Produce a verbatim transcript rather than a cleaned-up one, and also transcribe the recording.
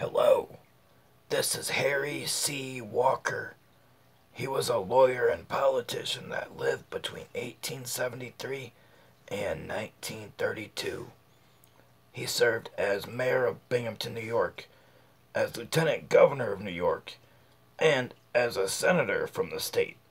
Hello, this is Harry C. Walker. He was a lawyer and politician that lived between eighteen seventy-three and nineteen thirty-two. He served as mayor of Binghamton, New York, as lieutenant governor of New York, and as a senator from the state.